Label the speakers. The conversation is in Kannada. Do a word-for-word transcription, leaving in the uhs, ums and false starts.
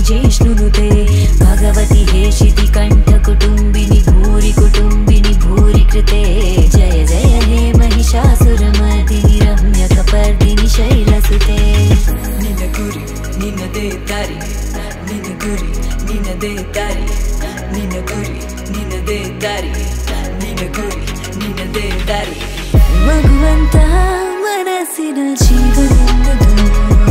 Speaker 1: ಜಿಷ್ಣುನುತೆ ಭಗವತಿ ಹೇಷಿತಿ ಕಂಠ ಕುಟುಂಬಿನಿ ಭೂರಿ ಕುಟುಂಬಿನಿ ಭೂರಿ ಕೃತೆ ಜಯ ಜಯ ಹೇ ಮಹಿಷಾಸುರಮರ್ದಿನಿ ರಮ್ಯ ಕಪರ್ದಿನಿ ಶೈಲಸುತೆ ನಿನ್ನ ಗುರಿ ನಿನ್ನದೇ ದಾರಿ ನಿನ್ನ ಗುರಿ ನಿನ್ನದೇ ದಾರಿ ನಿನ್ನ ಗುರಿ ನಿನ್ನದೇ ದಾರಿ ನಿನ್ನ ಗುರಿ ನಿನ್ನದೇ ದಾರಿ ಮಗುವಂತ ಮನಸ್ಸಿನ ಜೀವನದ